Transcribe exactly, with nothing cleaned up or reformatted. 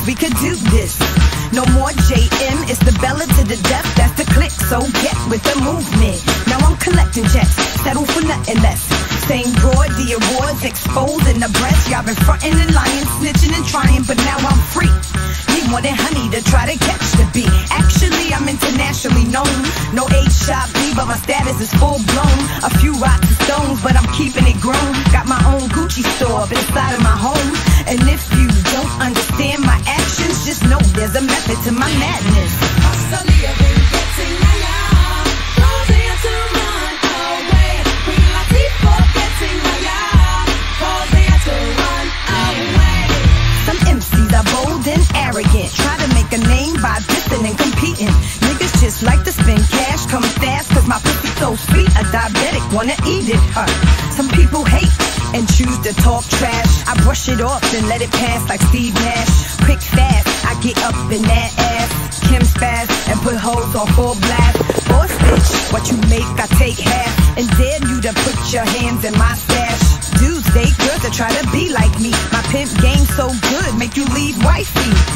we could do this. No more J M, it's the Bella to the death, that's the click, so get with the movement. Now I'm collecting checks, settle for nothing less. Same broad, the awards exposing the breast. Y'all been frontin' and lying, snitching and trying, but now I'm free. Need more than honey to try to catch the beat. Actually, I'm internationally known. No H-shop B, but my status is full blown. A few rocks and stones, but I'm keeping it grown. Got my own Gucci store up inside of my home. And if you don't understand my actions, just know there's a method to my madness. Some M Cs are bold and arrogant, try to make a name by dissing and competing. Niggas just like to spend cash, come fast, cause my pussy so sweet, a diabetic wanna eat it. Huh. Some people hate and choose to talk trash. I brush it off and let it pass like Steve Nash. Quick fast, I get up in that ass, Kim's fast, and put hoes on full blast. Boss bitch, what you make I take half, and dare you to put your hands in my stash. Dudes date girls that try to be like me. My pimp game so good, make you leave wifey.